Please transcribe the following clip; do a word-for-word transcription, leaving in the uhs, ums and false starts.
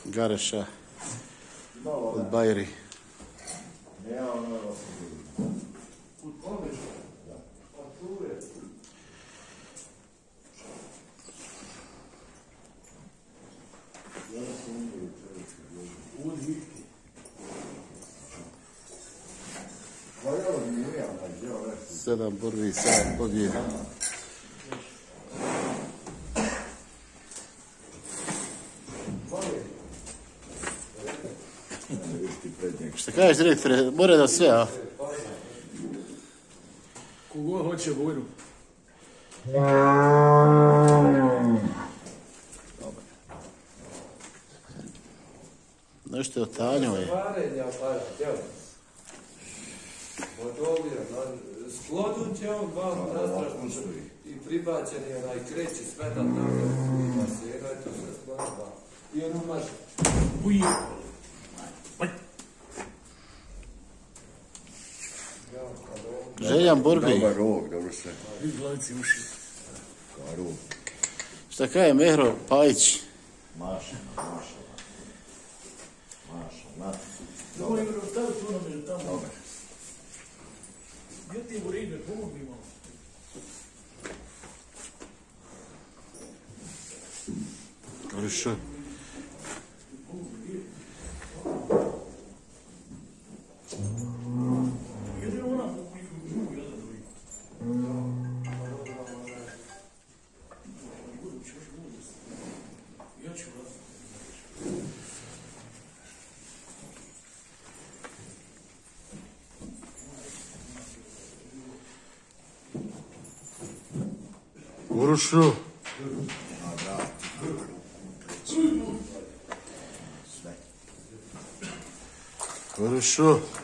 Gareša od Bajri. Sedam borbi, sedam pobjeda. Šta kažeš, direktore, mora da sve, a? Kogo hoće Bojru? Nešto je otanjao je. Sklodun će on vam nastrašno i pribačen je onaj kreći sve na tamo i basera i to sve sklodba. I on umaže. Uje! Željan borbi. Dobar rog, dobro se. Vi glavici uši. Kao rog. Šta kaže Mehro Pajić? Maša, maša. Maša, maša. Ovo je bilo stavio tu na među tamo. Dobar. Gdje ti je Korida, pomogli malo. Gareša. Jedino ona mogu jedan drugi. Ja ću vas. Gareša. Gareša.